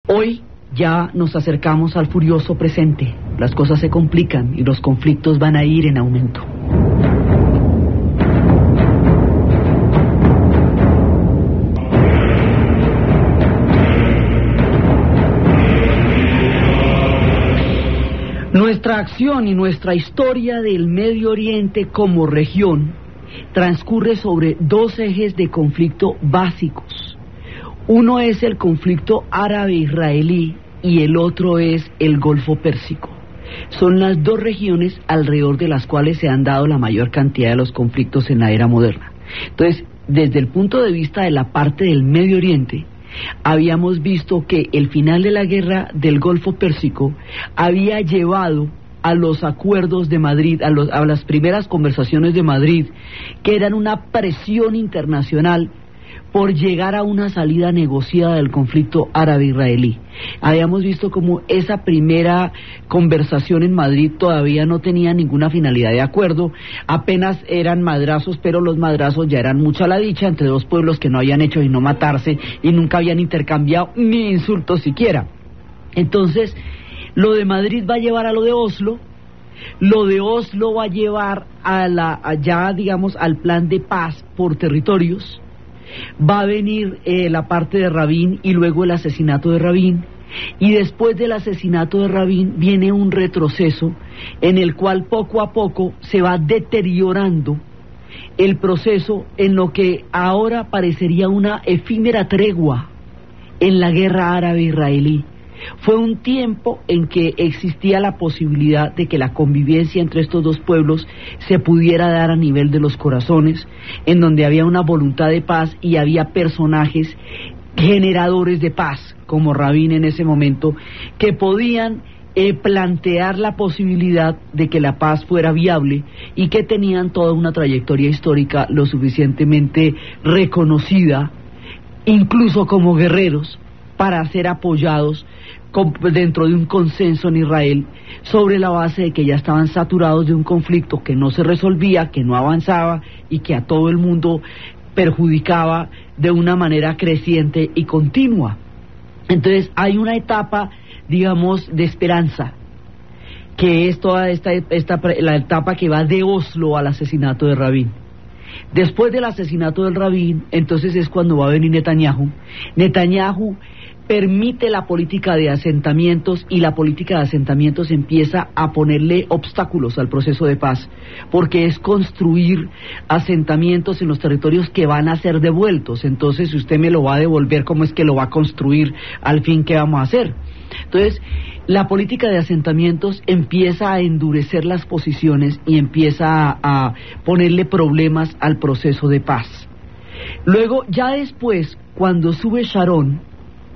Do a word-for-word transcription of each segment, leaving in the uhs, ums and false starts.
Hoy ya nos acercamos al furioso presente, las cosas se complican y los conflictos van a ir en aumento. Nuestra acción y nuestra historia del Medio Oriente como región transcurre sobre dos ejes de conflicto básicos. Uno es el conflicto árabe-israelí y el otro es el Golfo Pérsico. Son las dos regiones alrededor de las cuales se han dado la mayor cantidad de los conflictos en la era moderna. Entonces, desde el punto de vista de la parte del Medio Oriente, habíamos visto que el final de la guerra del Golfo Pérsico había llevado a los acuerdos de Madrid, a, los, a las primeras conversaciones de Madrid, que eran una presión internacional por llegar a una salida negociada del conflicto árabe-israelí. Habíamos visto como esa primera conversación en Madrid todavía no tenía ninguna finalidad de acuerdo, apenas eran madrazos, pero los madrazos ya eran mucha la dicha entre dos pueblos que no habían hecho sino matarse y nunca habían intercambiado ni insultos siquiera. Entonces, lo de Madrid va a llevar a lo de Oslo, lo de Oslo va a llevar a la, a ya digamos al plan de paz por territorios. Va a venir eh, la parte de Rabin y luego el asesinato de Rabin, y después del asesinato de Rabin viene un retroceso en el cual poco a poco se va deteriorando el proceso en lo que ahora parecería una efímera tregua en la guerra árabe-israelí. Fue un tiempo en que existía la posibilidad de que la convivencia entre estos dos pueblos se pudiera dar a nivel de los corazones, en donde había una voluntad de paz y había personajes generadores de paz, como Rabin en ese momento, que podían eh, plantear la posibilidad de que la paz fuera viable y que tenían toda una trayectoria histórica lo suficientemente reconocida, incluso como guerreros, para ser apoyados dentro de un consenso en Israel sobre la base de que ya estaban saturados de un conflicto que no se resolvía, que no avanzaba y que a todo el mundo perjudicaba de una manera creciente y continua. Entonces hay una etapa, digamos, de esperanza, que es toda esta, esta la etapa que va de Oslo al asesinato de Rabin. Después del asesinato del Rabin, entonces es cuando va a venir Netanyahu. Netanyahu permite la política de asentamientos y la política de asentamientos empieza a ponerle obstáculos al proceso de paz, porque es construir asentamientos en los territorios que van a ser devueltos. Entonces, si usted me lo va a devolver, ¿cómo es que lo va a construir al fin? ¿Qué vamos a hacer? Entonces, la política de asentamientos empieza a endurecer las posiciones y empieza a, a ponerle problemas al proceso de paz. Luego, ya después, cuando sube Sharon,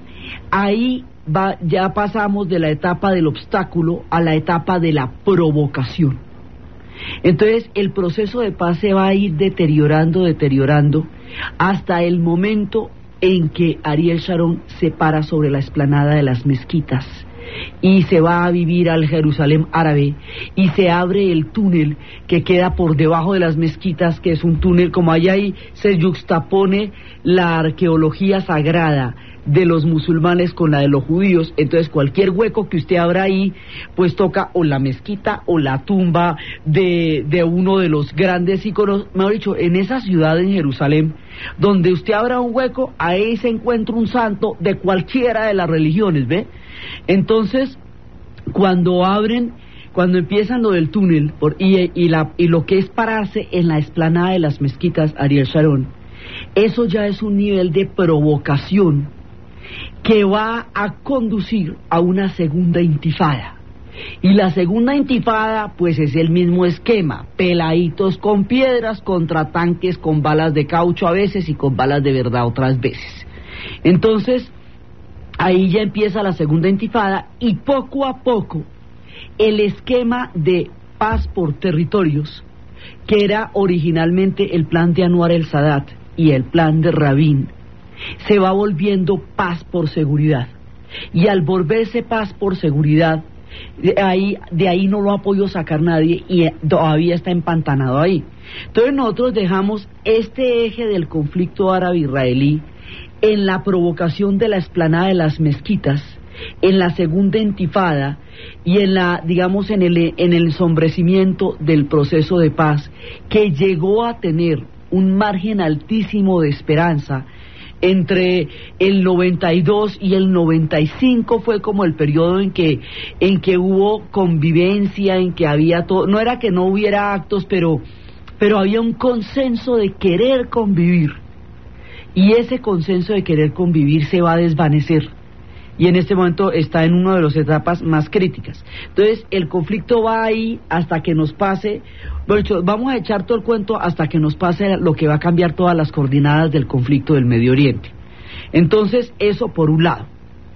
ahí va, ya pasamos de la etapa del obstáculo a la etapa de la provocación. Entonces el proceso de paz se va a ir deteriorando, deteriorando, hasta el momento en que Ariel Sharon se para sobre la explanada de las mezquitas y se va a vivir al Jerusalén árabe y se abre el túnel que queda por debajo de las mezquitas, que es un túnel, como allá ahí se yuxtapone la arqueología sagrada de los musulmanes con la de los judíos. Entonces cualquier hueco que usted abra ahí, pues toca o la mezquita o la tumba de, de uno de los grandes íconos, mejor dicho, en esa ciudad en Jerusalén, donde usted abra un hueco, ahí se encuentra un santo de cualquiera de las religiones, ¿ve? Entonces, cuando abren, cuando empiezan lo del túnel, por, y, y, la, y lo que es pararse en la explanada de las mezquitas Ariel Sharon, eso ya es un nivel de provocación que va a conducir a una segunda intifada. Y la segunda intifada pues es el mismo esquema, peladitos con piedras contra tanques con balas de caucho a veces y con balas de verdad otras veces. Entonces ahí ya empieza la segunda intifada y poco a poco el esquema de paz por territorios, que era originalmente el plan de Anwar el Sadat y el plan de Rabin, se va volviendo paz por seguridad, y al volverse paz por seguridad, de ahí, de ahí no lo ha podido sacar nadie y todavía está empantanado ahí. Entonces nosotros dejamos este eje del conflicto árabe-israelí en la provocación de la explanada de las mezquitas, en la segunda intifada y en la, digamos, en el, en el ensombrecimiento del proceso de paz, que llegó a tener un margen altísimo de esperanza. Entre el noventa y dos y el noventa y cinco fue como el periodo en que en que hubo convivencia, en que había todo, no era que no hubiera actos, pero pero había un consenso de querer convivir, y ese consenso de querer convivir se va a desvanecer, y en este momento está en una de las etapas más críticas. Entonces el conflicto va ahí hasta que nos pase, de hecho, vamos a echar todo el cuento hasta que nos pase lo que va a cambiar todas las coordenadas del conflicto del Medio Oriente. Entonces, eso por un lado.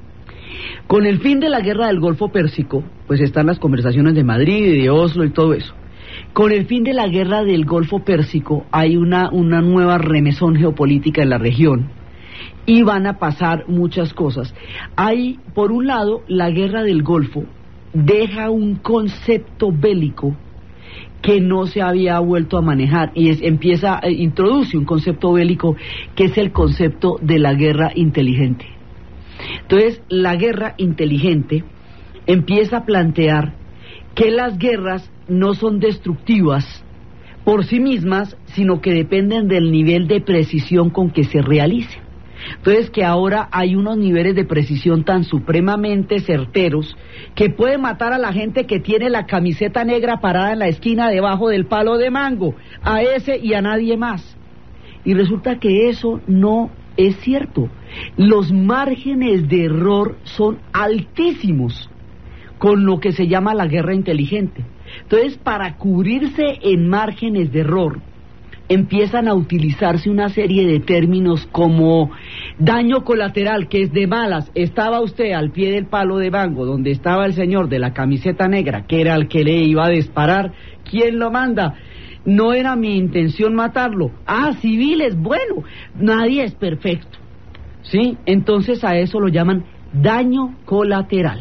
Con el fin de la guerra del Golfo Pérsico, pues están las conversaciones de Madrid y de Oslo y todo eso. Con el fin de la guerra del Golfo Pérsico hay una, una nueva remesón geopolítica en la región, y van a pasar muchas cosas. Hay, por un lado, la guerra del Golfo deja un concepto bélico que no se había vuelto a manejar, y es, empieza, eh, introduce un concepto bélico que es el concepto de la guerra inteligente. Entonces, la guerra inteligente empieza a plantear que las guerras no son destructivas por sí mismas, sino que dependen del nivel de precisión con que se realicen. Entonces, que ahora hay unos niveles de precisión tan supremamente certeros que puede matar a la gente que tiene la camiseta negra parada en la esquina debajo del palo de mango, a ese y a nadie más. Y resulta que eso no es cierto. Los márgenes de error son altísimos con lo que se llama la guerra inteligente. Entonces, para cubrirse en márgenes de error, empiezan a utilizarse una serie de términos como daño colateral, que es de malas. Estaba usted al pie del palo de mango, donde estaba el señor de la camiseta negra, que era el que le iba a disparar. ¿Quién lo manda? No era mi intención matarlo. Ah, civiles, bueno, nadie es perfecto, ¿sí? Entonces a eso lo llaman daño colateral.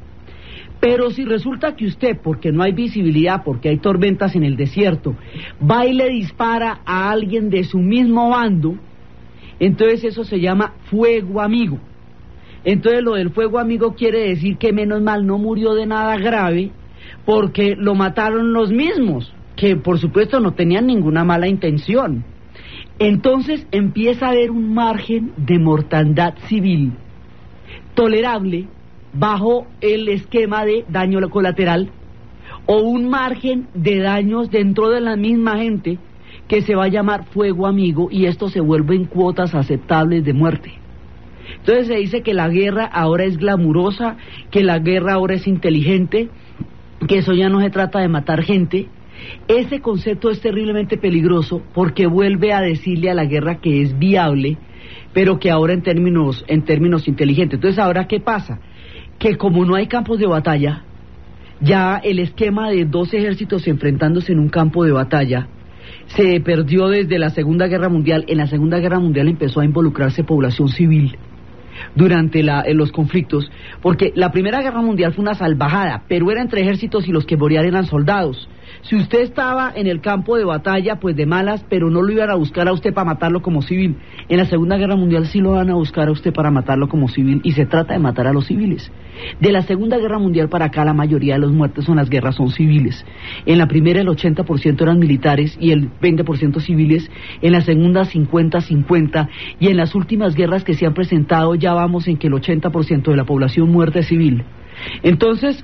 Pero si resulta que usted, porque no hay visibilidad, porque hay tormentas en el desierto, va y le dispara a alguien de su mismo bando, entonces eso se llama fuego amigo. Entonces lo del fuego amigo quiere decir que menos mal no murió de nada grave, porque lo mataron los mismos, que por supuesto no tenían ninguna mala intención. Entonces empieza a haber un margen de mortandad civil tolerable bajo el esquema de daño colateral, o un margen de daños dentro de la misma gente que se va a llamar fuego amigo, y esto se vuelve en cuotas aceptables de muerte. Entonces se dice que la guerra ahora es glamurosa, que la guerra ahora es inteligente, que eso ya no se trata de matar gente. Ese concepto es terriblemente peligroso porque vuelve a decirle a la guerra que es viable, pero que ahora en términos, en términos inteligentes. Entonces, ¿ahora qué pasa? Que como no hay campos de batalla, ya el esquema de dos ejércitos enfrentándose en un campo de batalla se perdió desde la Segunda Guerra Mundial. En la Segunda Guerra Mundial empezó a involucrarse población civil durante la, en los conflictos, porque la Primera Guerra Mundial fue una salvajada, pero era entre ejércitos y los que morían eran soldados. Si usted estaba en el campo de batalla, pues de malas, pero no lo iban a buscar a usted para matarlo como civil. En la Segunda Guerra Mundial sí lo van a buscar a usted para matarlo como civil, y se trata de matar a los civiles. De la Segunda Guerra Mundial para acá, la mayoría de los muertos en las guerras son civiles. En la primera el ochenta por ciento eran militares y el veinte por ciento civiles. En la segunda cincuenta cincuenta, y en las últimas guerras que se han presentado ya vamos en que el ochenta por ciento de la población muerta es civil. Entonces,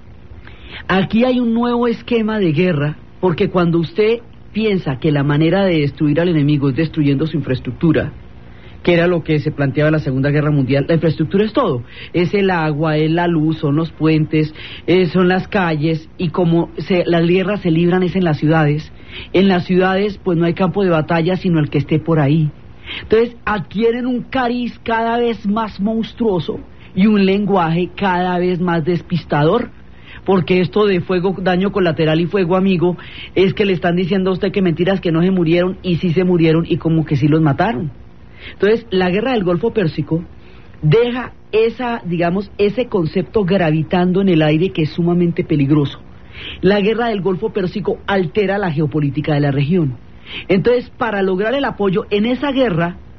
aquí hay un nuevo esquema de guerra, porque cuando usted piensa que la manera de destruir al enemigo es destruyendo su infraestructura, que era lo que se planteaba en la Segunda Guerra Mundial, la infraestructura es todo, es el agua, es la luz, son los puentes, eh, son las calles, y como se, las guerras se libran es en las ciudades. En las ciudades pues no hay campo de batalla sino el que esté por ahí. Entonces adquieren un cariz cada vez más monstruoso y un lenguaje cada vez más despistador, porque esto de fuego, daño colateral y fuego amigo es que le están diciendo a usted que mentiras, que no se murieron, y sí se murieron, y como que sí los mataron. Entonces la guerra del Golfo Pérsico deja esa, digamos, ese concepto gravitando en el aire, que es sumamente peligroso. La guerra del Golfo Pérsico altera la geopolítica de la región. Entonces, para lograr el apoyo en esa guerra,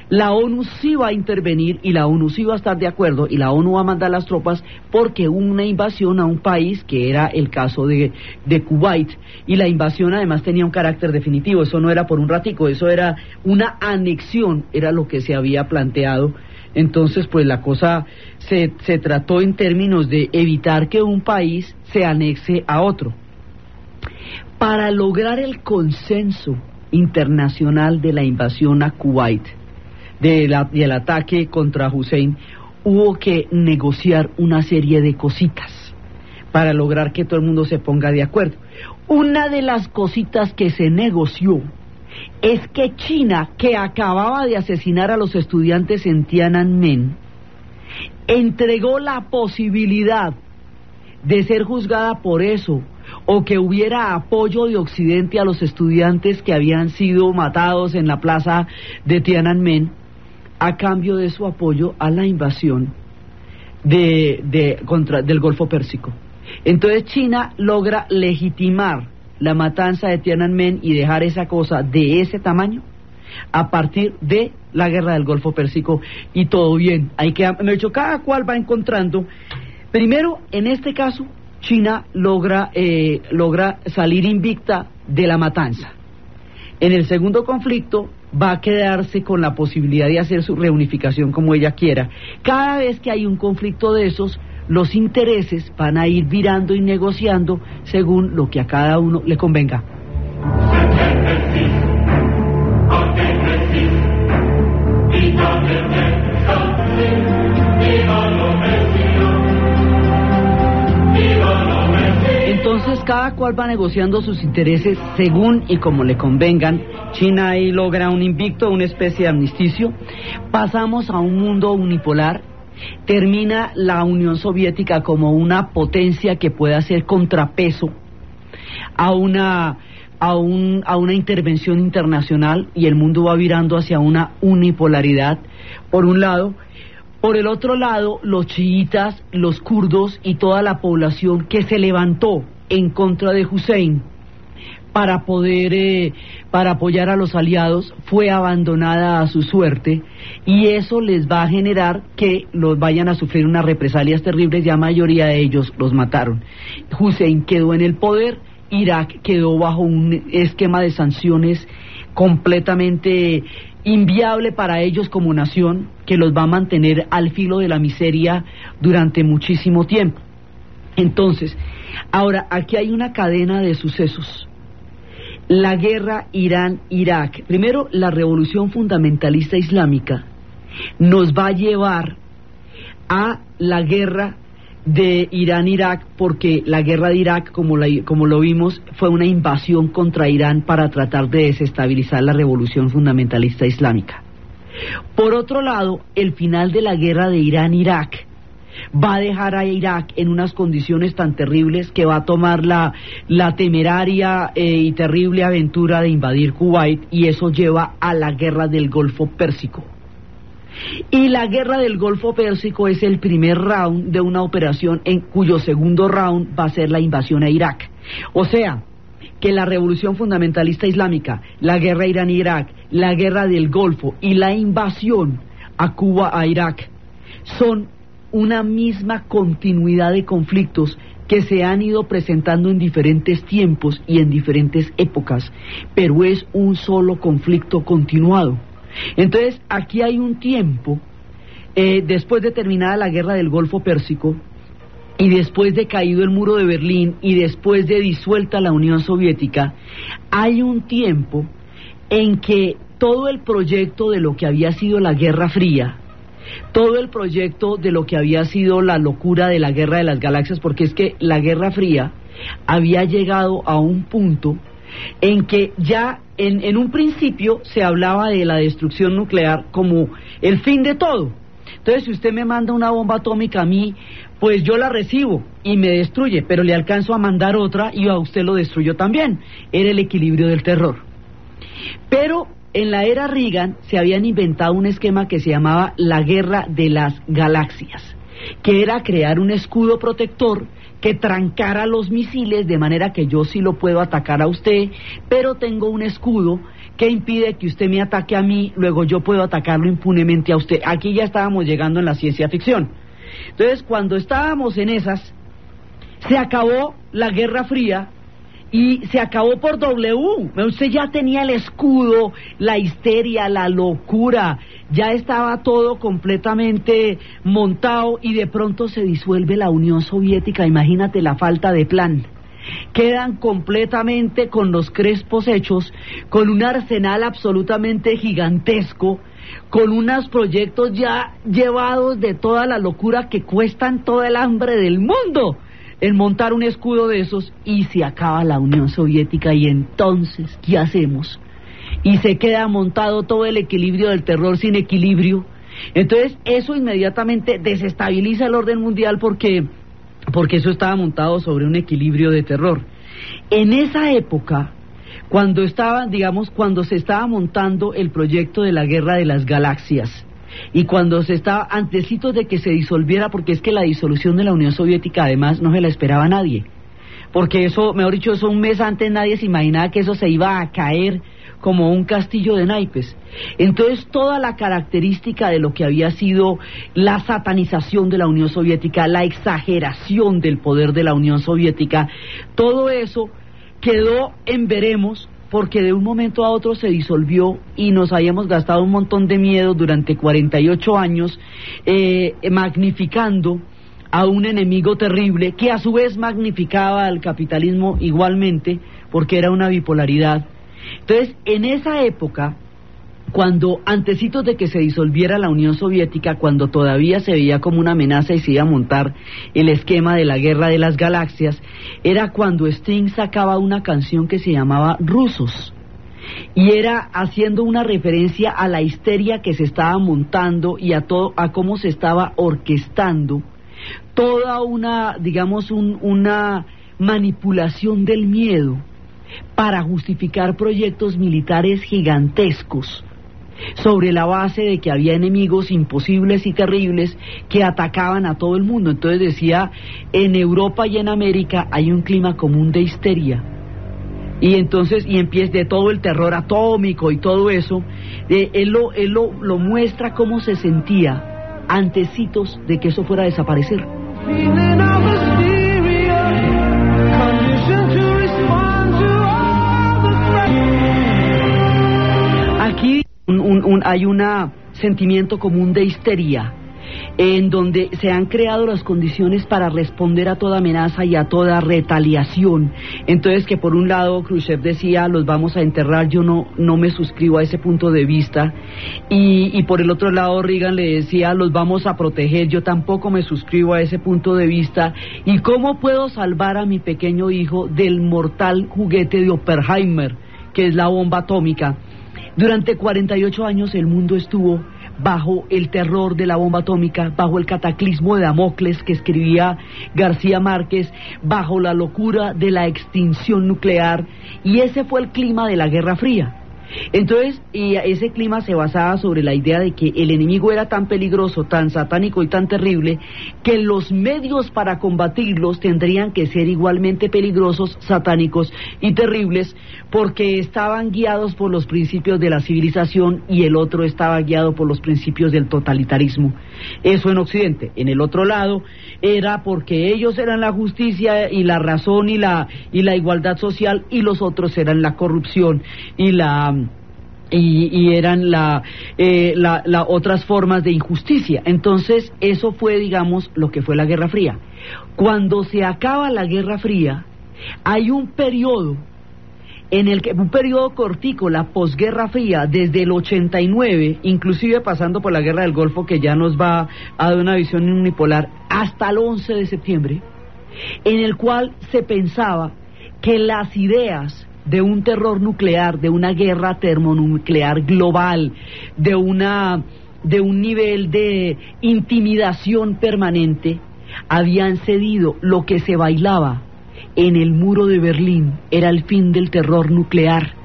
La ONU sí va a intervenir y la ONU sí va a estar de acuerdo y la ONU va a mandar las tropas porque hubo una invasión a un país que era el caso de, de Kuwait, y la invasión además tenía un carácter definitivo, eso no era por un ratico, eso era una anexión, era lo que se había planteado. Entonces pues la cosa se, se trató en términos de evitar que un país se anexe a otro. Para lograr el consenso internacional de la invasión a Kuwait, de la, del ataque contra Hussein, hubo que negociar una serie de cositas para lograr que todo el mundo se ponga de acuerdo. Una de las cositas que se negoció es que China, que acababa de asesinar a los estudiantes en Tiananmen, entregó la posibilidad de ser juzgada por eso, o que hubiera apoyo de Occidente a los estudiantes que habían sido matados en la plaza de Tiananmen, a cambio de su apoyo a la invasión de, de, contra, del Golfo Pérsico. Entonces China logra legitimar la matanza de Tiananmen y dejar esa cosa de ese tamaño a partir de la guerra del Golfo Pérsico, y todo bien. Hay que, de hecho, cada cual va encontrando. Primero, en este caso, China logra, eh, logra salir invicta de la matanza. En el segundo conflicto va a quedarse con la posibilidad de hacer su reunificación como ella quiera. Cada vez que hay un conflicto de esos, los intereses van a ir virando y negociando según lo que a cada uno le convenga. Entonces cada cual va negociando sus intereses según y como le convengan. China ahí logra un invicto, una especie de armisticio. Pasamos a un mundo unipolar. Termina la Unión Soviética como una potencia que puede hacer contrapeso a una, a un, a una intervención internacional, y el mundo va virando hacia una unipolaridad, por un lado. Por el otro lado, los chiitas, los kurdos y toda la población que se levantó en contra de Hussein para poder, eh, para apoyar a los aliados, fue abandonada a su suerte, y eso les va a generar que los vayan a sufrir unas represalias terribles, y la mayoría de ellos los mataron. Hussein quedó en el poder, Irak quedó bajo un esquema de sanciones completamente inviable para ellos como nación, que los va a mantener al filo de la miseria durante muchísimo tiempo. Entonces, ahora aquí hay una cadena de sucesos. La guerra Irán-Irak. Primero, la revolución fundamentalista islámica nos va a llevar a la guerra de Irán-Irak, porque la guerra de Irak, como, la, como lo vimos, fue una invasión contra Irán para tratar de desestabilizar la revolución fundamentalista islámica. Por otro lado, el final de la guerra de Irán-Irak va a dejar a Irak en unas condiciones tan terribles que va a tomar la, la temeraria eh, y terrible aventura de invadir Kuwait, y eso lleva a la guerra del Golfo Pérsico. Y la guerra del Golfo Pérsico es el primer round de una operación en cuyo segundo round va a ser la invasión a Irak. O sea, que la revolución fundamentalista islámica, la guerra Irán-Irak, la guerra del Golfo y la invasión a Cuba, a Irak, son una misma continuidad de conflictos que se han ido presentando en diferentes tiempos y en diferentes épocas, pero es un solo conflicto continuado. Entonces, aquí hay un tiempo, eh, después de terminada la guerra del Golfo Pérsico, y después de caído el muro de Berlín, y después de disuelta la Unión Soviética, hay un tiempo en que todo el proyecto de lo que había sido la Guerra Fría, todo el proyecto de lo que había sido la locura de la Guerra de las Galaxias, porque es que la Guerra Fría había llegado a un punto en que ya en, en un principio se hablaba de la destrucción nuclear como el fin de todo. Entonces, si usted me manda una bomba atómica a mí, pues yo la recibo y me destruye, pero le alcanzo a mandar otra y a usted lo destruyó también. Era el equilibrio del terror. Pero en la era Reagan se habían inventado un esquema que se llamaba la Guerra de las Galaxias, que era crear un escudo protector que trancara los misiles, de manera que yo sí lo puedo atacar a usted, pero tengo un escudo que impide que usted me ataque a mí, luego yo puedo atacarlo impunemente a usted. Aquí ya estábamos llegando en la ciencia ficción. Entonces, cuando estábamos en esas, se acabó la Guerra Fría, y se acabó por W. Usted ya tenía el escudo, la histeria, la locura, ya estaba todo completamente montado, y de pronto se disuelve la Unión Soviética. Imagínate la falta de plan. Quedan completamente con los crespos hechos, con un arsenal absolutamente gigantesco, con unos proyectos ya llevados de toda la locura que cuestan toda el hambre del mundo en montar un escudo de esos, y se acaba la Unión Soviética. Y entonces, ¿qué hacemos? Y se queda montado todo el equilibrio del terror sin equilibrio. Entonces eso inmediatamente desestabiliza el orden mundial, porque porque eso estaba montado sobre un equilibrio de terror. En esa época, cuando estaba, digamos, cuando se estaba montando el proyecto de la Guerra de las Galaxias, y cuando se estaba antecitos de que se disolviera, porque es que la disolución de la Unión Soviética además no se la esperaba a nadie, porque eso, mejor dicho, eso un mes antes nadie se imaginaba que eso se iba a caer como un castillo de naipes. Entonces toda la característica de lo que había sido la satanización de la Unión Soviética, la exageración del poder de la Unión Soviética, todo eso quedó en veremos, porque de un momento a otro se disolvió, y nos habíamos gastado un montón de miedo durante cuarenta y ocho años eh, magnificando a un enemigo terrible, que a su vez magnificaba al capitalismo igualmente, porque era una bipolaridad. Entonces, en esa época, cuando antecitos de que se disolviera la Unión Soviética, cuando todavía se veía como una amenaza y se iba a montar el esquema de la Guerra de las Galaxias, era cuando Sting sacaba una canción que se llamaba Rusos, y era haciendo una referencia a la histeria que se estaba montando y a todo, a cómo se estaba orquestando toda una, digamos, un, una manipulación del miedo para justificar proyectos militares gigantescos, sobre la base de que había enemigos imposibles y terribles que atacaban a todo el mundo. Entonces decía, en Europa y en América hay un clima común de histeria, y entonces, y empieza de todo el terror atómico y todo eso. eh, él, lo, él lo, lo muestra cómo se sentía antecitos de que eso fuera a desaparecer. Aquí un, un, un, hay un sentimiento común de histeria, en donde se han creado las condiciones para responder a toda amenaza y a toda retaliación. Entonces, que por un lado Khrushchev decía, los vamos a enterrar, yo no, no me suscribo a ese punto de vista, y, y por el otro lado Reagan le decía, los vamos a proteger, yo tampoco me suscribo a ese punto de vista. ¿Y cómo puedo salvar a mi pequeño hijo del mortal juguete de Oppenheimer, que es la bomba atómica? Durante cuarenta y ocho años el mundo estuvo bajo el terror de la bomba atómica, bajo el cataclismo de Damocles que escribía García Márquez, bajo la locura de la extinción nuclear, y ese fue el clima de la Guerra Fría. Entonces, y ese clima se basaba sobre la idea de que el enemigo era tan peligroso, tan satánico y tan terrible, que los medios para combatirlos tendrían que ser igualmente peligrosos, satánicos y terribles, porque estaban guiados por los principios de la civilización y el otro estaba guiado por los principios del totalitarismo. Eso en Occidente. En el otro lado era porque ellos eran la justicia y la razón y la y la igualdad social, y los otros eran la corrupción y la y, y eran la, eh, la, la otras formas de injusticia. Entonces eso fue, digamos, lo que fue la Guerra Fría. Cuando se acaba la Guerra Fría, hay un periodo en el que, un periodo cortico, la posguerra fría, desde el ochenta y nueve, inclusive pasando por la Guerra del Golfo, que ya nos va a dar una visión unipolar, hasta el once de septiembre, en el cual se pensaba que las ideas de un terror nuclear, de una guerra termonuclear global, de una de un nivel de intimidación permanente, habían cedido. Lo que se bailaba en el muro de Berlín era el fin del terror nuclear.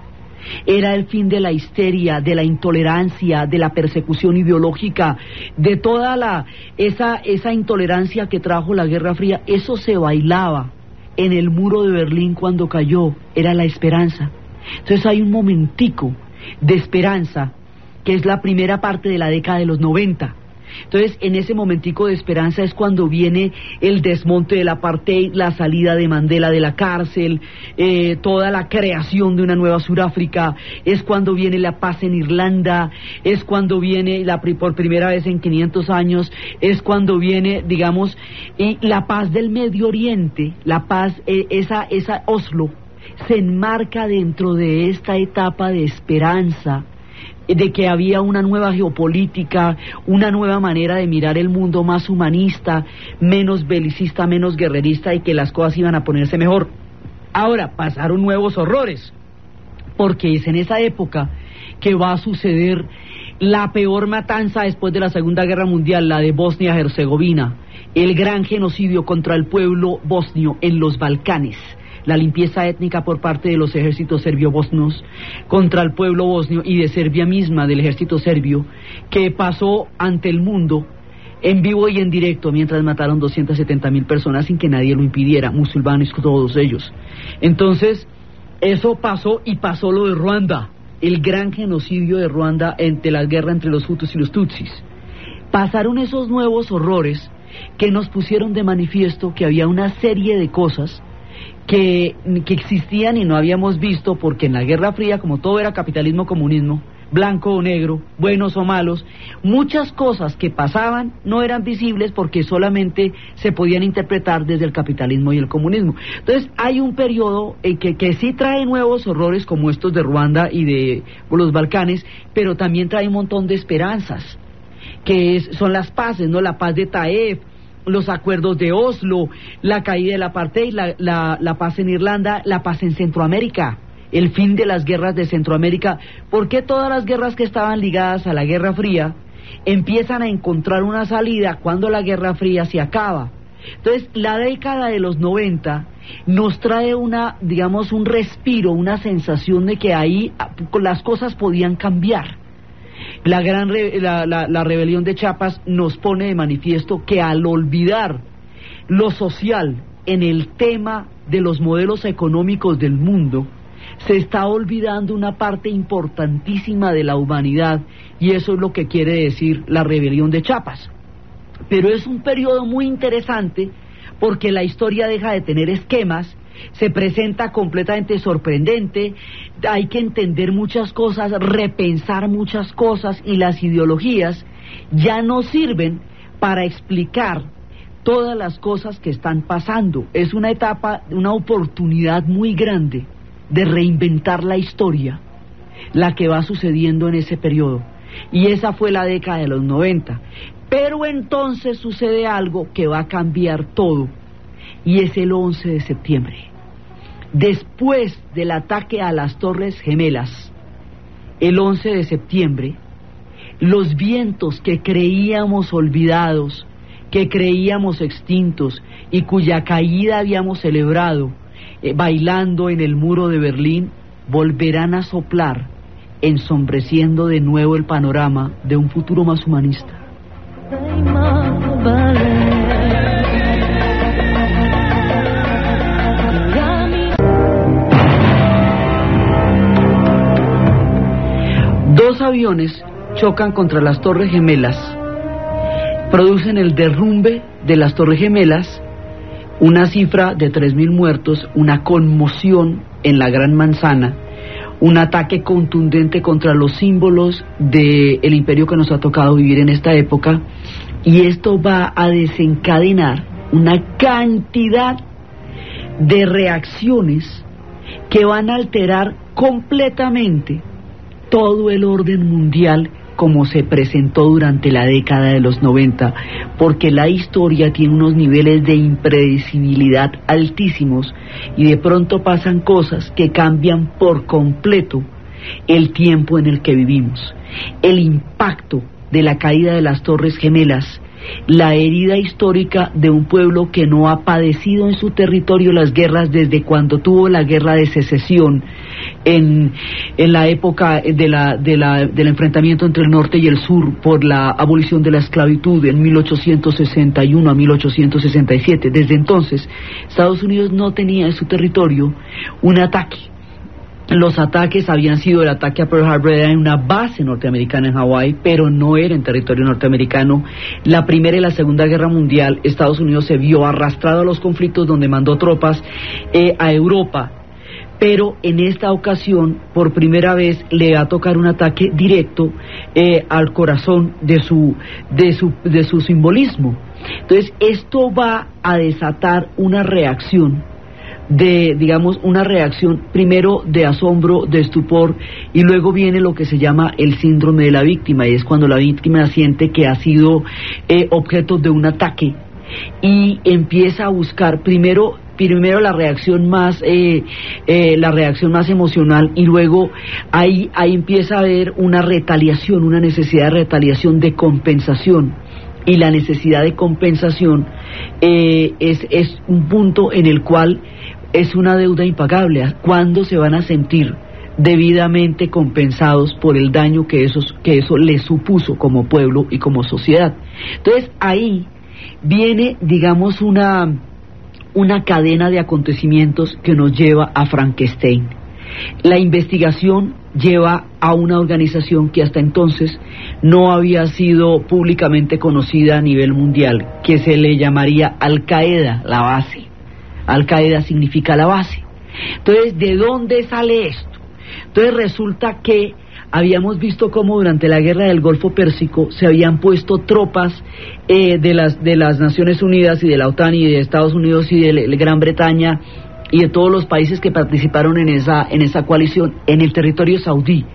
Era el fin de la histeria, de la intolerancia, de la persecución ideológica, de toda la esa esa intolerancia que trajo la Guerra Fría. Eso se bailaba en el muro de Berlín cuando cayó, era la esperanza. Entonces hay un momentico de esperanza que es la primera parte de la década de los noventa. Entonces, en ese momentico de esperanza es cuando viene el desmonte del apartheid, la salida de Mandela de la cárcel, eh, toda la creación de una nueva Sudáfrica, es cuando viene la paz en Irlanda, es cuando viene la, por primera vez en quinientos años, es cuando viene, digamos, eh, la paz del Medio Oriente, la paz, eh, esa, esa Oslo, se enmarca dentro de esta etapa de esperanza, de que había una nueva geopolítica, una nueva manera de mirar el mundo más humanista, menos belicista, menos guerrerista, y que las cosas iban a ponerse mejor. Ahora, pasaron nuevos horrores, porque es en esa época que va a suceder la peor matanza después de la Segunda Guerra Mundial, la de Bosnia-Herzegovina, el gran genocidio contra el pueblo bosnio en los Balcanes, la limpieza étnica por parte de los ejércitos serbio-bosnios contra el pueblo bosnio y de Serbia misma, del ejército serbio, que pasó ante el mundo en vivo y en directo mientras mataron doscientas setenta mil personas sin que nadie lo impidiera, musulmanes todos ellos. Entonces, eso pasó, y pasó lo de Ruanda, el gran genocidio de Ruanda, entre la guerra entre los Hutus y los Tutsis. Pasaron esos nuevos horrores que nos pusieron de manifiesto que había una serie de cosas Que, que existían y no habíamos visto, porque en la Guerra Fría, como todo era capitalismo, comunismo, blanco o negro, buenos o malos, muchas cosas que pasaban no eran visibles porque solamente se podían interpretar desde el capitalismo y el comunismo. Entonces hay un periodo eh, que, que sí trae nuevos horrores como estos de Ruanda y de los Balcanes, pero también trae un montón de esperanzas, que es, son las paces, ¿no? La paz de Taif, los acuerdos de Oslo, la caída del apartheid, la, la, la paz en Irlanda, la paz en Centroamérica, el fin de las guerras de Centroamérica. ¿Por qué todas las guerras que estaban ligadas a la Guerra Fría empiezan a encontrar una salida cuando la Guerra Fría se acaba? Entonces, la década de los noventa nos trae una, digamos, un respiro, una sensación de que ahí las cosas podían cambiar. La gran re, la, la, la rebelión de Chiapas nos pone de manifiesto que al olvidar lo social en el tema de los modelos económicos del mundo, se está olvidando una parte importantísima de la humanidad, y eso es lo que quiere decir la rebelión de Chiapas. Pero es un periodo muy interesante porque la historia deja de tener esquemas, se presenta completamente sorprendente, hay que entender muchas cosas, repensar muchas cosas, y las ideologías ya no sirven para explicar todas las cosas que están pasando. Es una etapa, una oportunidad muy grande de reinventar la historia, la que va sucediendo en ese periodo, y esa fue la década de los noventa. Pero entonces sucede algo que va a cambiar todo, y es el once de septiembre. Después del ataque a las Torres Gemelas, el once de septiembre, los vientos que creíamos olvidados, que creíamos extintos y cuya caída habíamos celebrado eh, bailando en el muro de Berlín, volverán a soplar, ensombreciendo de nuevo el panorama de un futuro más humanista. Dos aviones chocan contra las Torres Gemelas, producen el derrumbe de las Torres Gemelas, una cifra de tres mil muertos, una conmoción en la Gran Manzana, un ataque contundente contra los símbolos del imperio que nos ha tocado vivir en esta época, y esto va a desencadenar una cantidad de reacciones que van a alterar completamente todo el orden mundial como se presentó durante la década de los noventa, porque la historia tiene unos niveles de impredecibilidad altísimos, y de pronto pasan cosas que cambian por completo el tiempo en el que vivimos. El impacto de la caída de las Torres Gemelas la herida histórica de un pueblo que no ha padecido en su territorio las guerras desde cuando tuvo la guerra de secesión en, en la época de la, de la, del enfrentamiento entre el norte y el sur por la abolición de la esclavitud en mil ochocientos sesenta y uno a mil ochocientos sesenta y siete. Desde entonces, Estados Unidos no tenía en su territorio un ataque. Los ataques habían sido el ataque a Pearl Harbor en una base norteamericana en Hawái, pero no era en territorio norteamericano. La Primera y la Segunda Guerra Mundial, Estados Unidos se vio arrastrado a los conflictos donde mandó tropas eh, a Europa, pero en esta ocasión, por primera vez, le va a tocar un ataque directo eh, al corazón de su, de su, de su simbolismo. Entonces, esto va a desatar una reacción de, digamos, una reacción primero de asombro, de estupor, y luego viene lo que se llama el síndrome de la víctima, y es cuando la víctima siente que ha sido eh, objeto de un ataque y empieza a buscar primero primero la reacción más eh, eh, la reacción más emocional, y luego ahí ahí empieza a haber una retaliación, una necesidad de retaliación, de compensación. Y la necesidad de compensación eh, es, es un punto en el cual es una deuda impagable. ¿Cuándo se van a sentir debidamente compensados por el daño que, esos, que eso les supuso como pueblo y como sociedad? Entonces ahí viene, digamos, una, una cadena de acontecimientos que nos lleva a Frankenstein. La investigación lleva a una organización que hasta entonces no había sido públicamente conocida a nivel mundial, que se le llamaría Al-Qaeda, la base. Al-Qaeda significa la base. Entonces, ¿de dónde sale esto? Entonces resulta que habíamos visto cómo durante la guerra del Golfo Pérsico se habían puesto tropas eh, de las de las Naciones Unidas y de la OTAN y de Estados Unidos y de, de Gran Bretaña y de todos los países que participaron en esa, en esa coalición, en el territorio saudí.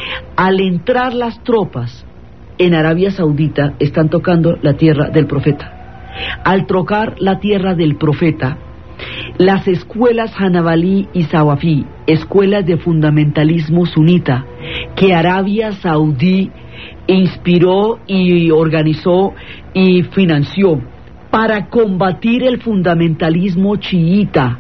Al entrar las tropas en Arabia Saudita, están tocando la tierra del profeta. Al tocar la tierra del profeta, las escuelas Hanabalí y Sawafí, escuelas de fundamentalismo sunita, que Arabia Saudí inspiró y organizó y financió para combatir el fundamentalismo chiita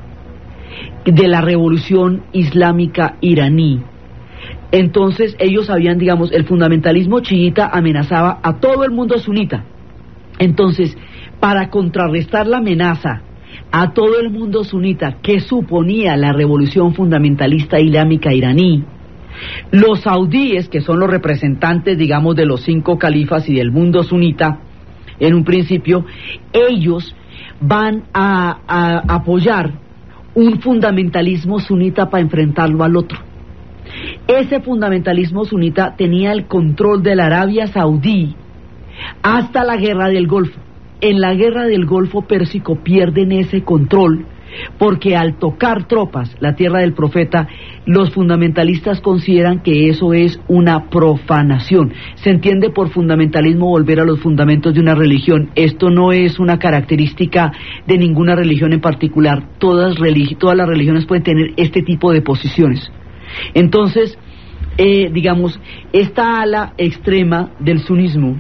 de la revolución islámica iraní. Entonces ellos habían, digamos, el fundamentalismo chiita amenazaba a todo el mundo sunita. Entonces, para contrarrestar la amenaza a todo el mundo sunita que suponía la revolución fundamentalista islámica iraní, los saudíes, que son los representantes, digamos, de los cinco califas y del mundo sunita, en un principio, ellos van a, a apoyar un fundamentalismo sunita para enfrentarlo al otro. Ese fundamentalismo sunita tenía el control de la Arabia Saudí hasta la guerra del Golfo. En la guerra del Golfo Pérsico pierden ese control porque al tocar tropas, la tierra del profeta, los fundamentalistas consideran que eso es una profanación. Se entiende por fundamentalismo volver a los fundamentos de una religión. Esto no es una característica de ninguna religión en particular. Todas, religi- todas las religiones pueden tener este tipo de posiciones. Entonces, eh, digamos, esta ala extrema del sunismo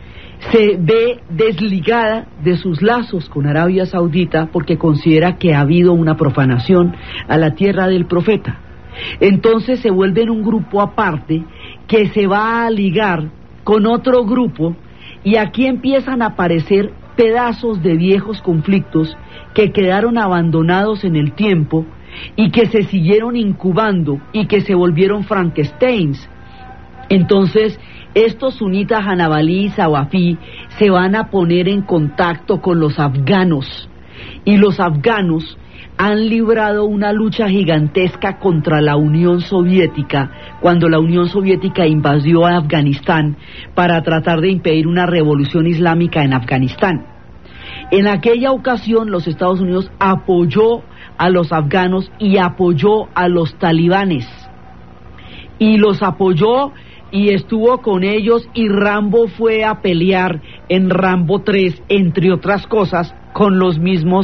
se ve desligada de sus lazos con Arabia Saudita porque considera que ha habido una profanación a la tierra del profeta. Entonces se vuelven un grupo aparte que se va a ligar con otro grupo, y aquí empiezan a aparecer pedazos de viejos conflictos que quedaron abandonados en el tiempo y que se siguieron incubando y que se volvieron Frankensteins. Entonces estos sunitas Hanabalí y Sawafí se van a poner en contacto con los afganos, y los afganos han librado una lucha gigantesca contra la Unión Soviética cuando la Unión Soviética invadió a Afganistán para tratar de impedir una revolución islámica en Afganistán. En aquella ocasión los Estados Unidos apoyó a los afganos y apoyó a los talibanes, y los apoyó y estuvo con ellos, y Rambo fue a pelear en Rambo tres, entre otras cosas, con los mismos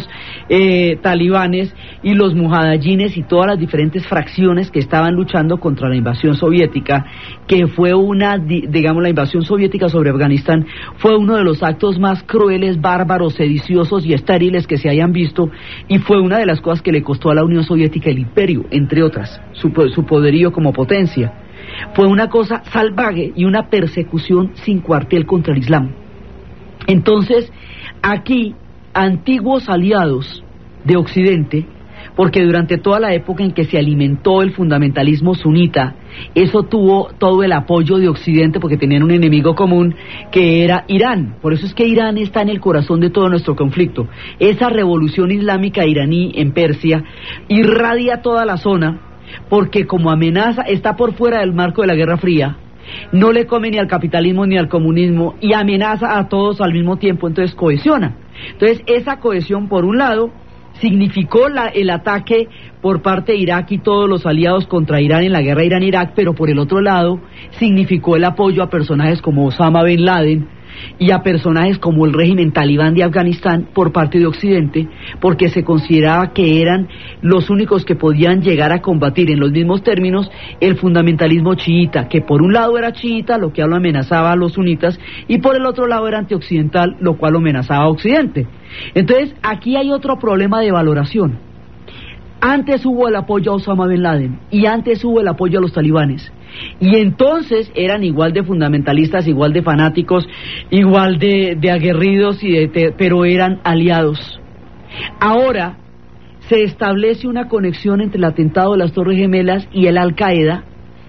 eh, talibanes y los mujahidines y todas las diferentes fracciones que estaban luchando contra la invasión soviética, que fue una, digamos, la invasión soviética sobre Afganistán fue uno de los actos más crueles, bárbaros, sediciosos y estériles que se hayan visto, y fue una de las cosas que le costó a la Unión Soviética el imperio, entre otras, su, su poderío como potencia. Fue una cosa salvaje y una persecución sin cuartel contra el Islam. Entonces, aquí, antiguos aliados de Occidente, porque durante toda la época en que se alimentó el fundamentalismo sunita, eso tuvo todo el apoyo de Occidente porque tenían un enemigo común que era Irán. Por eso es que Irán está en el corazón de todo nuestro conflicto. Esa revolución islámica iraní en Persia irradia toda la zona porque como amenaza, está por fuera del marco de la Guerra Fría, no le come ni al capitalismo ni al comunismo y amenaza a todos al mismo tiempo, entonces cohesiona. Entonces esa cohesión, por un lado, significó la, el ataque por parte de Irak y todos los aliados contra Irán en la guerra Irán-Irak, pero por el otro lado significó el apoyo a personajes como Osama Bin Laden y a personajes como el régimen talibán de Afganistán por parte de Occidente, porque se consideraba que eran los únicos que podían llegar a combatir en los mismos términos el fundamentalismo chiita, que por un lado era chiita, lo que lo amenazaba a los sunitas, y por el otro lado era antioccidental, lo cual amenazaba a Occidente. Entonces aquí hay otro problema de valoración. Antes hubo el apoyo a Osama Bin Laden y antes hubo el apoyo a los talibanes, y entonces eran igual de fundamentalistas, igual de fanáticos, igual de, de aguerridos, y de, pero eran aliados. Ahora se establece una conexión entre el atentado de las Torres Gemelas y el Al-Qaeda,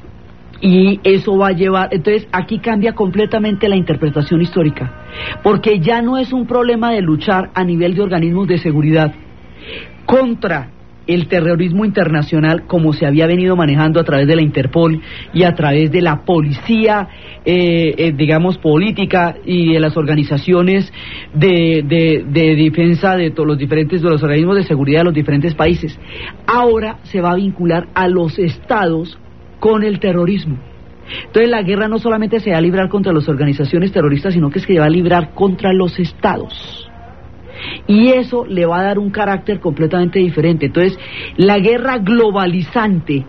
y eso va a llevar, entonces aquí cambia completamente la interpretación histórica, porque ya no es un problema de luchar a nivel de organismos de seguridad contra el terrorismo internacional como se había venido manejando a través de la Interpol y a través de la policía, eh, eh, digamos, política, y de las organizaciones de, de, de defensa de todos los diferentes, de los organismos de seguridad de los diferentes países. Ahora se va a vincular a los estados con el terrorismo. Entonces la guerra no solamente se va a librar contra las organizaciones terroristas, sino que se va a librar contra los estados. Y eso le va a dar un carácter completamente diferente. Entonces, la guerra globalizante,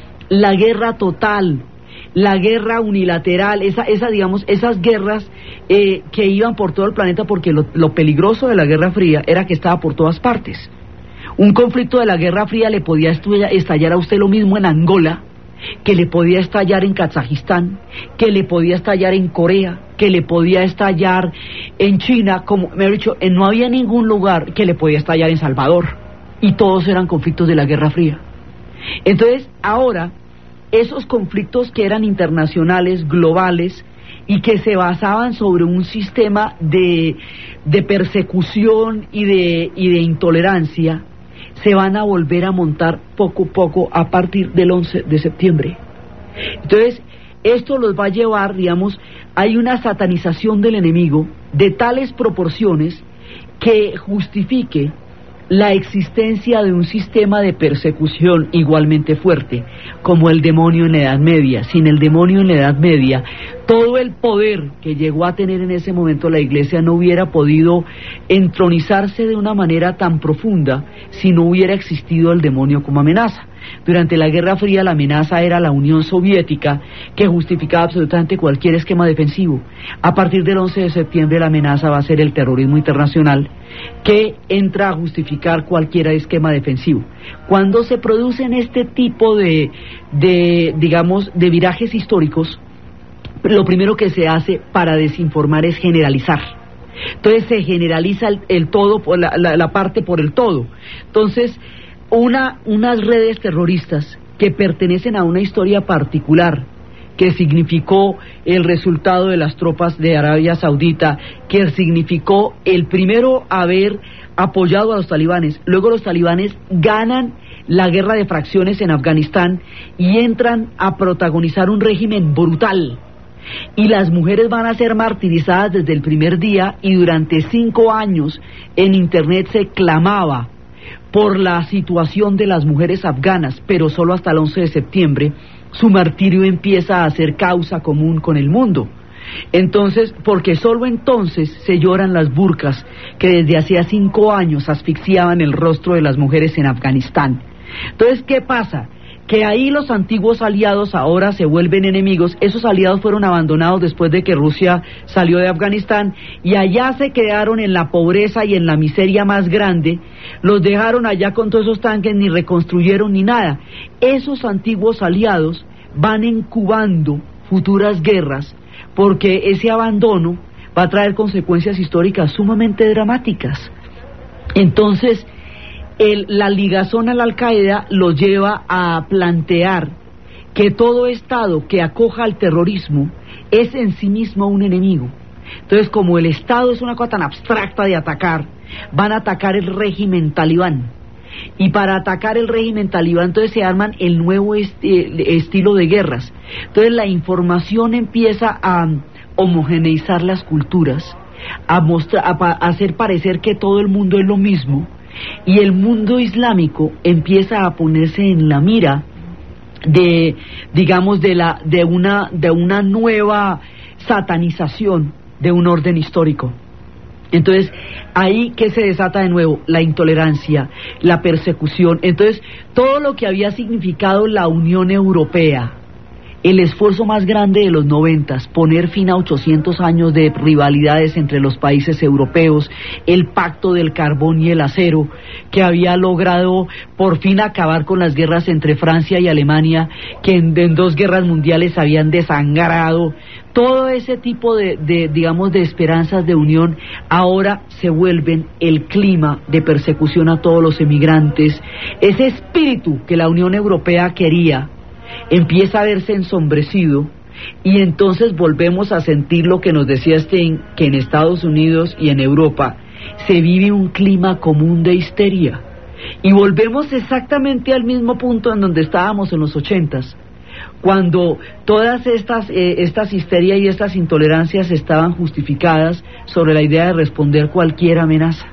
la guerra total, la guerra unilateral, esa, esa digamos, esas guerras eh, que iban por todo el planeta, porque lo, lo peligroso de la Guerra Fría era que estaba por todas partes. Un conflicto de la Guerra Fría le podía estallar a usted lo mismo en Angola, que le podía estallar en Kazajistán, que le podía estallar en Corea, que le podía estallar en China, como me he dicho, no había ningún lugar que le podía estallar en Salvador, y todos eran conflictos de la Guerra Fría. Entonces, ahora, esos conflictos que eran internacionales, globales, y que se basaban sobre un sistema de, de persecución y de, y de intolerancia, se van a volver a montar poco a poco a partir del once de septiembre. Entonces, esto los va a llevar, digamos, hay una satanización del enemigo de tales proporciones que justifique la existencia de un sistema de persecución igualmente fuerte, como el demonio en la Edad Media. Sin el demonio en la Edad Media, todo el poder que llegó a tener en ese momento la Iglesia no hubiera podido entronizarse de una manera tan profunda si no hubiera existido el demonio como amenaza. Durante la Guerra Fría la amenaza era la Unión Soviética, que justificaba absolutamente cualquier esquema defensivo. A partir del once de septiembre la amenaza va a ser el terrorismo internacional, que entra a justificar cualquier esquema defensivo. Cuando se producen este tipo de, de, digamos, de virajes históricos, lo primero que se hace para desinformar es generalizar. Entonces se generaliza el, el todo, por la, la, la parte por el todo. Entonces, Una, unas redes terroristas que pertenecen a una historia particular, que significó el resultado de las tropas de Arabia Saudita, que significó el primero haber apoyado a los talibanes, luego los talibanes ganan la guerra de fracciones en Afganistán y entran a protagonizar un régimen brutal, y las mujeres van a ser martirizadas desde el primer día, y durante cinco años en internet se clamaba por la situación de las mujeres afganas, pero solo hasta el once de septiembre su martirio empieza a ser causa común con el mundo. Entonces, porque solo entonces se lloran las burkas que desde hacía cinco años asfixiaban el rostro de las mujeres en Afganistán. Entonces, ¿qué pasa? Que ahí los antiguos aliados ahora se vuelven enemigos. Esos aliados fueron abandonados después de que Rusia salió de Afganistán y allá se quedaron en la pobreza y en la miseria más grande. Los dejaron allá con todos esos tanques, ni reconstruyeron ni nada. Esos antiguos aliados van incubando futuras guerras porque ese abandono va a traer consecuencias históricas sumamente dramáticas. Entonces, El, la ligazón a la Al-Qaeda los lleva a plantear que todo Estado que acoja al terrorismo es en sí mismo un enemigo. Entonces, como el Estado es una cosa tan abstracta de atacar, van a atacar el régimen talibán. Y para atacar el régimen talibán, entonces se arman el nuevo esti- estilo de guerras. Entonces la información empieza a homogeneizar las culturas, a, mostrar, a, a hacer parecer que todo el mundo es lo mismo. Y el mundo islámico empieza a ponerse en la mira de, digamos, de la de una de una nueva satanización de un orden histórico. Entonces, ahí que se desata de nuevo la intolerancia, la persecución. Entonces, todo lo que había significado la Unión Europea, el esfuerzo más grande de los noventas, poner fin a ochocientos años de rivalidades entre los países europeos, el pacto del carbón y el acero, que había logrado por fin acabar con las guerras entre Francia y Alemania, que en, en dos guerras mundiales habían desangrado. Todo ese tipo de, de, digamos, de esperanzas de unión, ahora se vuelven el clima de persecución a todos los emigrantes. Ese espíritu que la Unión Europea quería empieza a verse ensombrecido, y entonces volvemos a sentir lo que nos decía Stein, que en Estados Unidos y en Europa se vive un clima común de histeria, y volvemos exactamente al mismo punto en donde estábamos en los ochentas, cuando todas estas eh, estas histerias y estas intolerancias estaban justificadas sobre la idea de responder cualquier amenaza.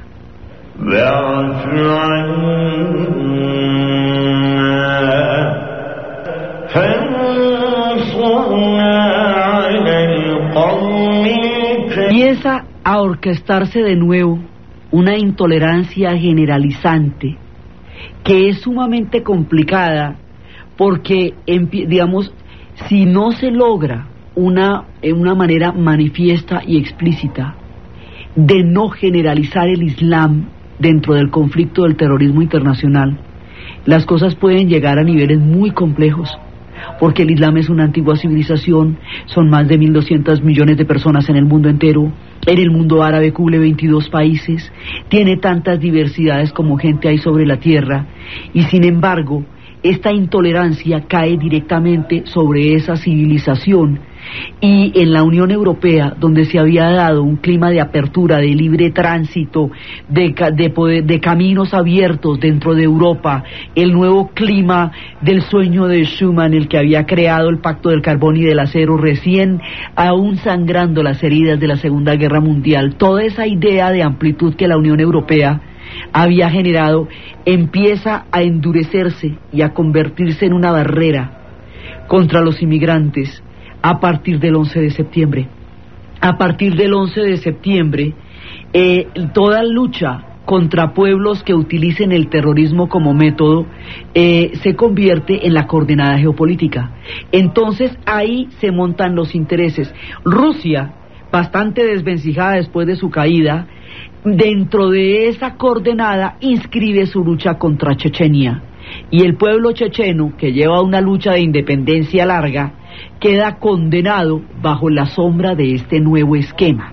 Empieza a orquestarse de nuevo una intolerancia generalizante que es sumamente complicada porque, digamos, si no se logra una, una manera manifiesta y explícita de no generalizar el Islam dentro del conflicto del terrorismo internacional, las cosas pueden llegar a niveles muy complejos, porque el Islam es una antigua civilización, son más de mil doscientos millones de personas en el mundo entero, en el mundo árabe cubre veintidós países, tiene tantas diversidades como gente hay sobre la tierra, y sin embargo, esta intolerancia cae directamente sobre esa civilización. Y en la Unión Europea, donde se había dado un clima de apertura, de libre tránsito, de, de, poder, de caminos abiertos dentro de Europa, el nuevo clima del sueño de Schuman, el que había creado el pacto del carbón y del acero, recién aún sangrando las heridas de la Segunda Guerra Mundial, toda esa idea de amplitud que la Unión Europea había generado empieza a endurecerse y a convertirse en una barrera contra los inmigrantes a partir del once de septiembre. A partir del once de septiembre, eh, toda lucha contra pueblos que utilicen el terrorismo como método eh, se convierte en la coordenada geopolítica. Entonces ahí se montan los intereses. Rusia, bastante desvencijada después de su caída, dentro de esa coordenada inscribe su lucha contra Chechenia, y el pueblo checheno, que lleva una lucha de independencia larga, queda condenado bajo la sombra de este nuevo esquema.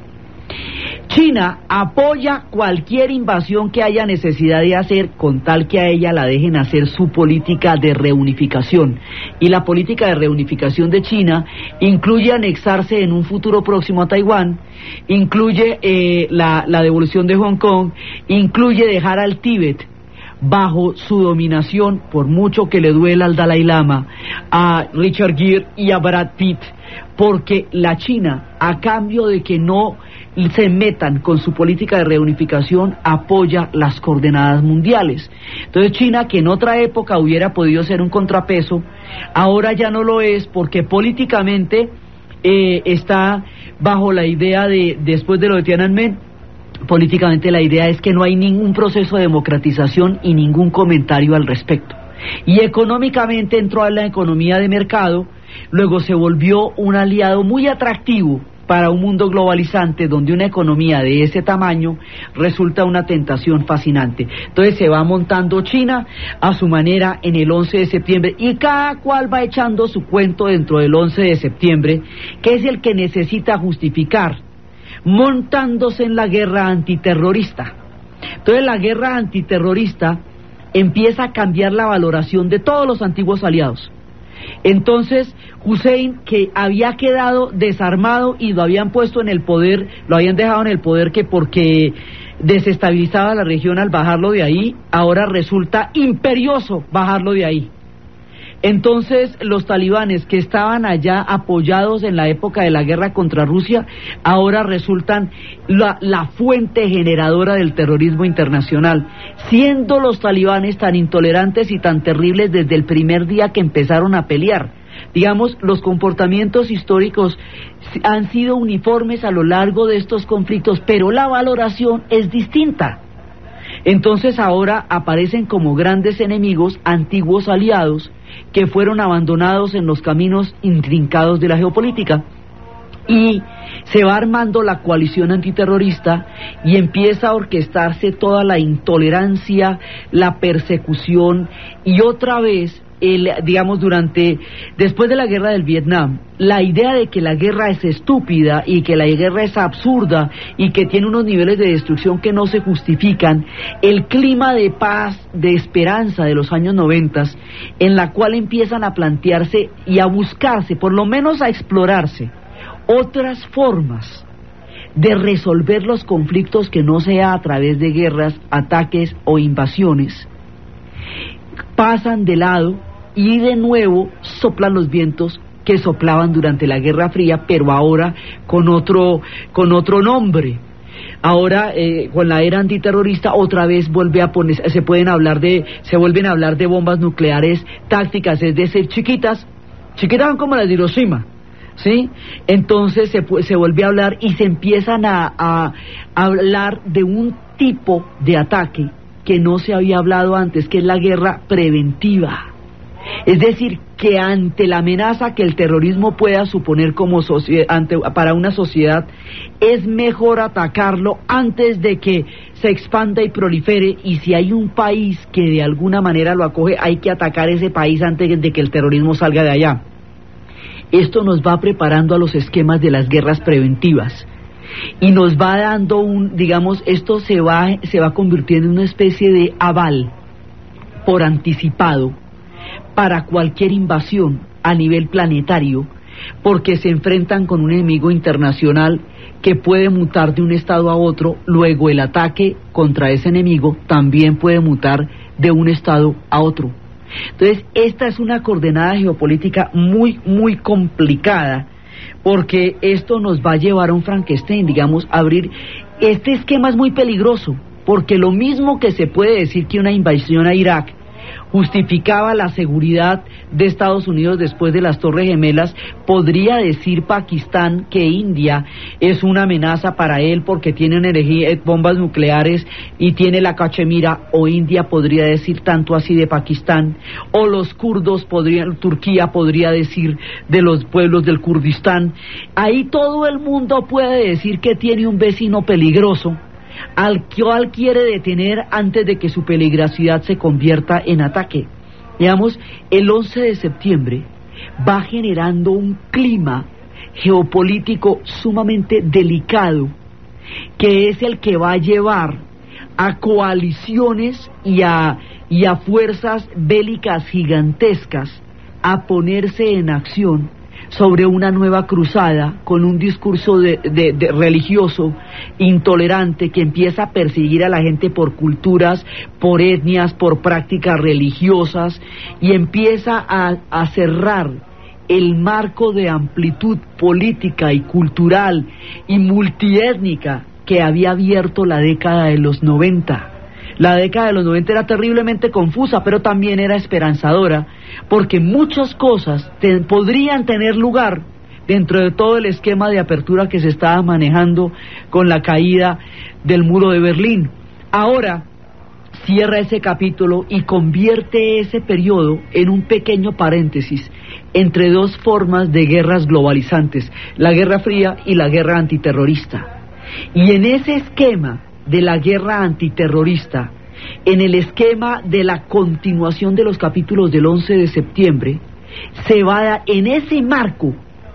China apoya cualquier invasión que haya necesidad de hacer, con tal que a ella la dejen hacer su política de reunificación. Y la política de reunificación de China incluye anexarse en un futuro próximo a Taiwán, incluye eh, la, la devolución de Hong Kong, incluye dejar al Tíbet bajo su dominación, por mucho que le duela al Dalai Lama, a Richard Gere y a Brad Pitt, porque la China, a cambio de que no se metan con su política de reunificación, apoya las coordenadas mundiales. Entonces China, que en otra época hubiera podido ser un contrapeso, ahora ya no lo es, porque políticamente eh, está bajo la idea de, después de lo de Tiananmen, políticamente la idea es que no hay ningún proceso de democratización y ningún comentario al respecto. Y económicamente entró a la economía de mercado, luego se volvió un aliado muy atractivo para un mundo globalizante donde una economía de ese tamaño resulta una tentación fascinante. Entonces se va montando China a su manera en el once de septiembre y cada cual va echando su cuento dentro del once de septiembre, que es el que necesita justificar, montándose en la guerra antiterrorista. Entonces la guerra antiterrorista empieza a cambiar la valoración de todos los antiguos aliados. Entonces Hussein, que había quedado desarmado y lo habían puesto en el poder, lo habían dejado en el poder que porque desestabilizaba la región al bajarlo de ahí, ahora resulta imperioso bajarlo de ahí. Entonces los talibanes que estaban allá apoyados en la época de la guerra contra Rusia, ahora resultan la, la fuente generadora del terrorismo internacional, siendo los talibanes tan intolerantes y tan terribles desde el primer día que empezaron a pelear. Digamos, los comportamientos históricos han sido uniformes a lo largo de estos conflictos, pero la valoración es distinta. Entonces ahora aparecen como grandes enemigos antiguos aliados que fueron abandonados en los caminos intrincados de la geopolítica, y se va armando la coalición antiterrorista y empieza a orquestarse toda la intolerancia, la persecución, y otra vez el, digamos, durante, después de la guerra del Vietnam, la idea de que la guerra es estúpida y que la guerra es absurda y que tiene unos niveles de destrucción que no se justifican, el clima de paz, de esperanza de los años noventas, en la cual empiezan a plantearse y a buscarse, por lo menos a explorarse, otras formas de resolver los conflictos que no sea a través de guerras, ataques o invasiones, pasan de lado y de nuevo soplan los vientos que soplaban durante la Guerra Fría, pero ahora con otro, con otro nombre. Ahora eh, con la era antiterrorista otra vez vuelve a poner, se pueden hablar de, se vuelven a hablar de bombas nucleares tácticas, es decir, chiquitas, chiquitas son como las de Hiroshima, ¿sí? Entonces se, se vuelve a hablar y se empiezan a, a, a hablar de un tipo de ataque que no se había hablado antes, que es la guerra preventiva. Es decir, que ante la amenaza que el terrorismo pueda suponer como sociedad, ante, para una sociedad, es mejor atacarlo antes de que se expanda y prolifere, y si hay un país que de alguna manera lo acoge, hay que atacar ese país antes de que el terrorismo salga de allá. Esto nos va preparando a los esquemas de las guerras preventivas y nos va dando un, digamos, esto se va, se va convirtiendo en una especie de aval por anticipado para cualquier invasión a nivel planetario, porque se enfrentan con un enemigo internacional que puede mutar de un estado a otro. Luego el ataque contra ese enemigo también puede mutar de un estado a otro. Entonces esta es una coordenada geopolítica muy muy complicada, porque esto nos va a llevar a un Frankenstein, digamos, a abrir. Este esquema es muy peligroso, porque lo mismo que se puede decir que una invasión a Irak justificaba la seguridad de Estados Unidos después de las Torres Gemelas, podría decir Pakistán que India es una amenaza para él porque tiene energía, bombas nucleares y tiene la Cachemira, o India podría decir tanto así de Pakistán, o los kurdos podrían, Turquía podría decir de los pueblos del Kurdistán. Ahí todo el mundo puede decir que tiene un vecino peligroso al cual quiere detener antes de que su peligrosidad se convierta en ataque. Digamos, el once de septiembre va generando un clima geopolítico sumamente delicado, que es el que va a llevar a coaliciones y a, y a fuerzas bélicas gigantescas a ponerse en acción sobre una nueva cruzada con un discurso de, de, de religioso intolerante que empieza a perseguir a la gente por culturas, por etnias, por prácticas religiosas, y empieza a, a cerrar el marco de amplitud política y cultural y multiétnica que había abierto la década de los noventa. La década de los noventa era terriblemente confusa, pero también era esperanzadora, porque muchas cosas te, podrían tener lugar, dentro de todo el esquema de apertura que se estaba manejando con la caída del muro de Berlín. Ahora cierra ese capítulo y convierte ese periodo en un pequeño paréntesis entre dos formas de guerras globalizantes, la Guerra Fría y la guerra antiterrorista. Y en ese esquema de la guerra antiterrorista, en el esquema de la continuación de los capítulos del once de septiembre, se va a dar, en ese marco,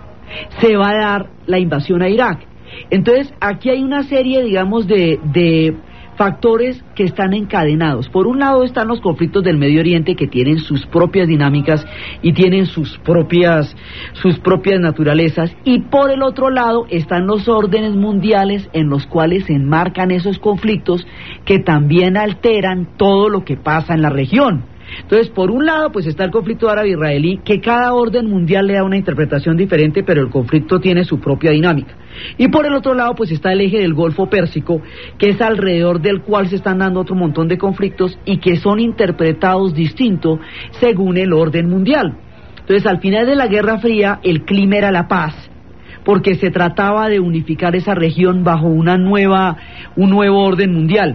se va a dar la invasión a Irak. Entonces, aquí hay una serie, digamos, de, de factores que están encadenados. Por un lado están los conflictos del Medio Oriente, que tienen sus propias dinámicas y tienen sus propias, sus propias naturalezas, y por el otro lado están los órdenes mundiales en los cuales se enmarcan esos conflictos que también alteran todo lo que pasa en la región. Entonces, por un lado, pues está el conflicto árabe-israelí, que cada orden mundial le da una interpretación diferente, pero el conflicto tiene su propia dinámica. Y por el otro lado, pues está el eje del Golfo Pérsico, que es alrededor del cual se están dando otro montón de conflictos y que son interpretados distinto según el orden mundial. Entonces, al final de la Guerra Fría, el clima era la paz, porque se trataba de unificar esa región bajo una nueva, un nuevo orden mundial.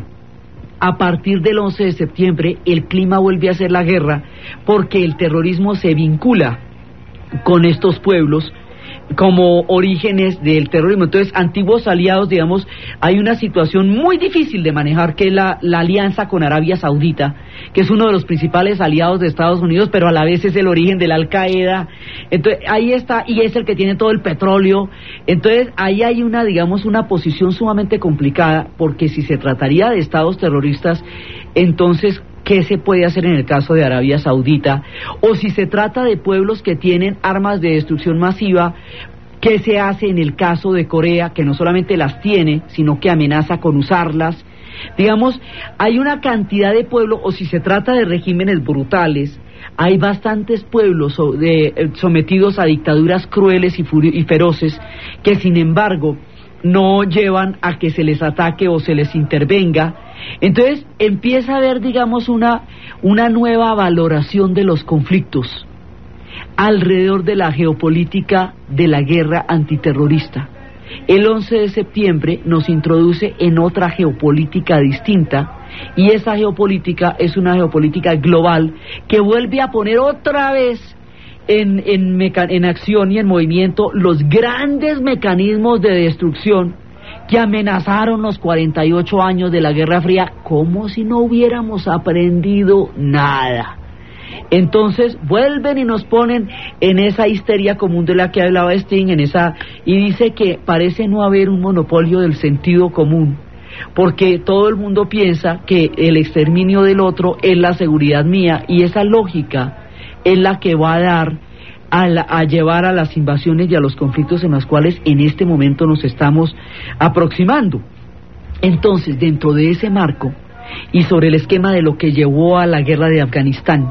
A partir del once de septiembre, el clima vuelve a ser la guerra, porque el terrorismo se vincula con estos pueblos como orígenes del terrorismo. Entonces, antiguos aliados, digamos, hay una situación muy difícil de manejar, que es la, la alianza con Arabia Saudita, que es uno de los principales aliados de Estados Unidos, pero a la vez es el origen de la Al-Qaeda. Entonces, ahí está, y es el que tiene todo el petróleo. Entonces, ahí hay una, digamos, una posición sumamente complicada, porque si se trataría de estados terroristas, entonces, ¿qué se puede hacer en el caso de Arabia Saudita? O si se trata de pueblos que tienen armas de destrucción masiva, ¿qué se hace en el caso de Corea, que no solamente las tiene, sino que amenaza con usarlas? Digamos, hay una cantidad de pueblos, o si se trata de regímenes brutales, hay bastantes pueblos de, sometidos a dictaduras crueles y, y feroces, que sin embargo no llevan a que se les ataque o se les intervenga. Entonces empieza a haber, digamos, una, una nueva valoración de los conflictos alrededor de la geopolítica de la guerra antiterrorista. El once de septiembre nos introduce en otra geopolítica distinta, y esa geopolítica es una geopolítica global que vuelve a poner otra vez en, en, meca- en acción y en movimiento los grandes mecanismos de destrucción que amenazaron los cuarenta y ocho años de la Guerra Fría, como si no hubiéramos aprendido nada. Entonces vuelven y nos ponen en esa histeria común de la que hablaba Sting, en esa, y dice que parece no haber un monopolio del sentido común, porque todo el mundo piensa que el exterminio del otro es la seguridad mía, y esa lógica es la que va a dar A, la, a llevar a las invasiones y a los conflictos en los cuales en este momento nos estamos aproximando. Entonces, dentro de ese marco y sobre el esquema de lo que llevó a la guerra de Afganistán,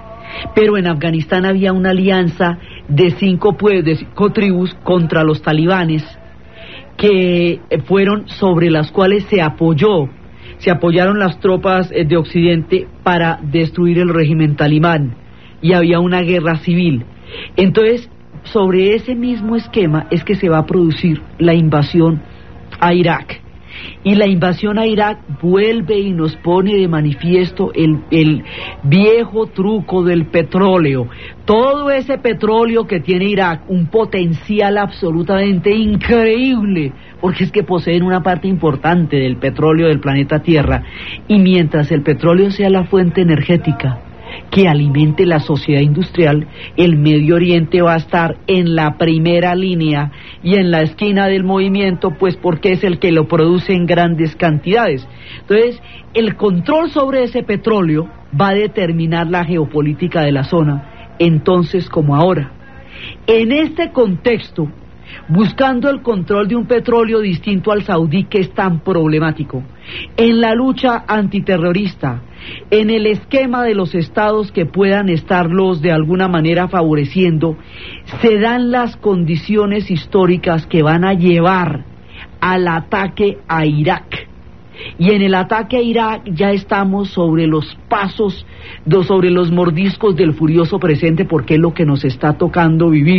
pero en Afganistán había una alianza de cinco pueblos, de cinco tribus contra los talibanes, que fueron sobre las cuales se apoyó, se apoyaron las tropas de Occidente para destruir el régimen talibán, y había una guerra civil. Entonces, sobre ese mismo esquema es que se va a producir la invasión a Irak. Y la invasión a Irak vuelve y nos pone de manifiesto el, el viejo truco del petróleo. Todo ese petróleo que tiene Irak, un potencial absolutamente increíble, porque es que poseen una parte importante del petróleo del planeta Tierra. Y mientras el petróleo sea la fuente energética que alimente la sociedad industrial, el Medio Oriente va a estar en la primera línea y en la esquina del movimiento, pues porque es el que lo produce en grandes cantidades. Entonces, el control sobre ese petróleo va a determinar la geopolítica de la zona, entonces como ahora. En este contexto, buscando el control de un petróleo distinto al saudí, que es tan problemático, en la lucha antiterrorista, en el esquema de los estados que puedan estarlos de alguna manera favoreciendo, se dan las condiciones históricas que van a llevar al ataque a Irak. Y en el ataque a Irak ya estamos sobre los pasos, sobre los mordiscos del furioso presente, porque es lo que nos está tocando vivir.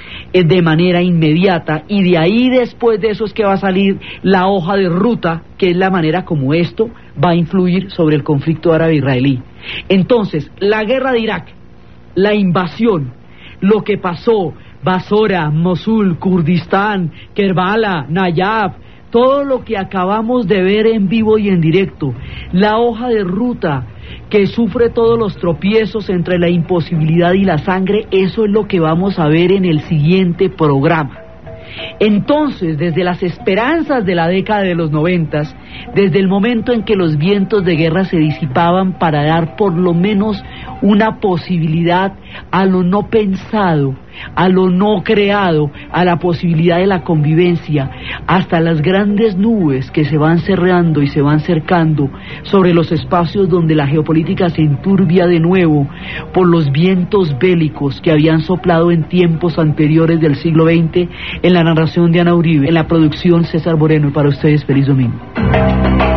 eh, de manera inmediata, y de ahí después de eso es que va a salir la hoja de ruta, que es la manera como esto va a influir sobre el conflicto árabe-israelí. Entonces, la guerra de Irak, la invasión, lo que pasó, Basora, Mosul, Kurdistán, Kerbala, Nayab, todo lo que acabamos de ver en vivo y en directo, la hoja de ruta que sufre todos los tropiezos entre la imposibilidad y la sangre, eso es lo que vamos a ver en el siguiente programa. Entonces, desde las esperanzas de la década de los noventas, desde el momento en que los vientos de guerra se disipaban para dar por lo menos una posibilidad a lo no pensado, a lo no creado, a la posibilidad de la convivencia, hasta las grandes nubes que se van cerrando y se van cercando sobre los espacios donde la geopolítica se enturbia de nuevo por los vientos bélicos que habían soplado en tiempos anteriores del siglo veinte. En la narración de Ana Uribe, en la producción César Moreno, y para ustedes feliz domingo.